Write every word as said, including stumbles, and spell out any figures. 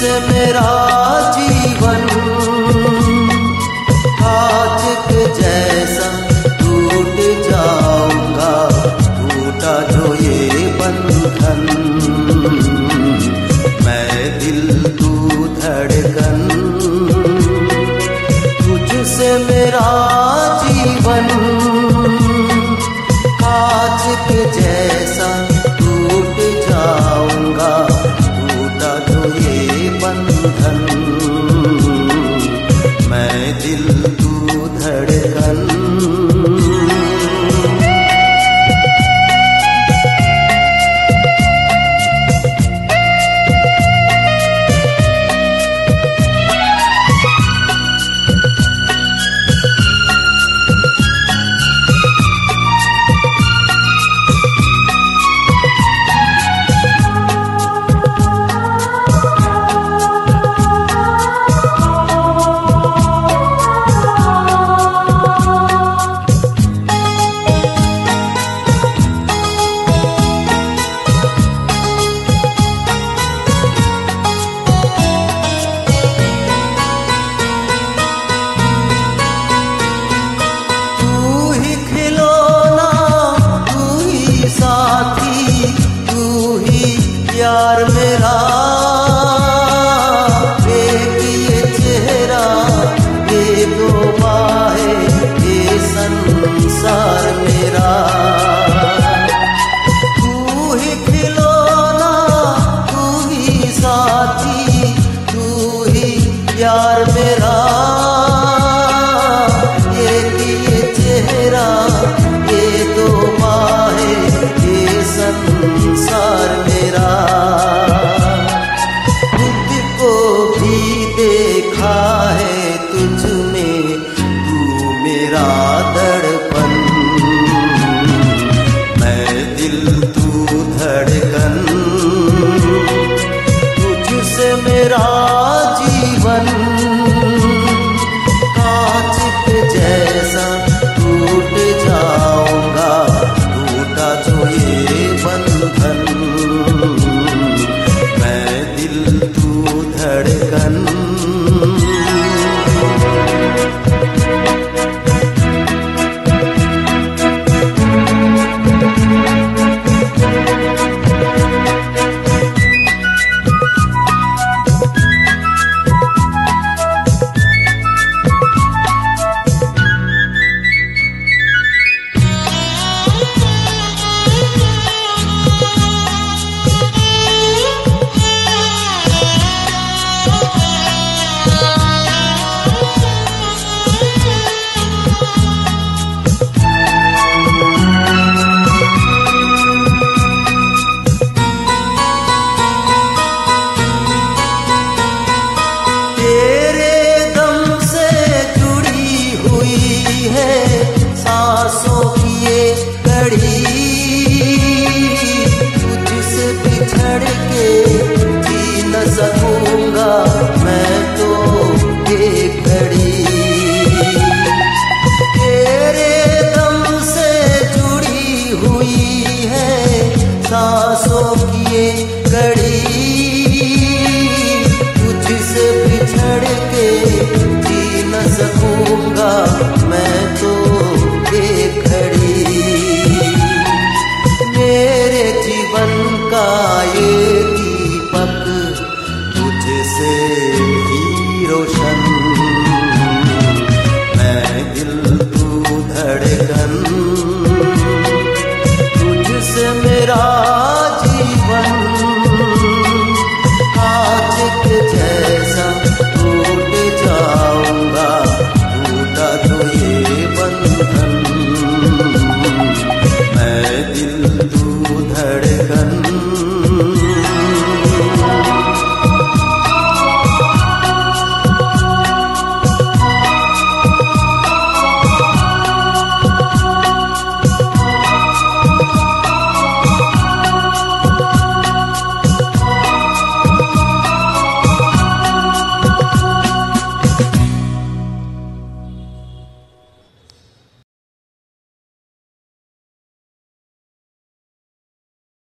तुझसे मेरा जीवन कांच के जैसा टूट जाऊंगा, टूटा जो ये बंधन। मैं दिल तू धड़कन, तुझसे मेरा जीवन कांच के जैसा टूट जाऊंगा, टूटा जो ये बंधन। मैं दिल तू धड़कन। यार मेरा एक ये चेहरा, ये दो बाहें, ये संसार मेरा। तू ही खिलौना, तू ही साथी, तू ही यार मेरा। एक ये चेहरा, ये दो बाहें, ये संसार मेरा। खुद को भी देखा है तुझ में, तू मेरा दर्पण। मैं दिल तू धड़कन, तुझसे मेरा जीवन कांच के जैसा टूट जाऊंगा, टूटा जो ये बंधन। मैं दिल तू धड़कन। तुझसे बिछड़ के जी न सकूंगा मैं तो एक घड़ी। तेरे दम से जुड़ी हुई है सांसों की ये कड़ी। तुझसे बिछड़ के जी न सकूंगा मैं तो एक घड़ी। मेरे जीवन का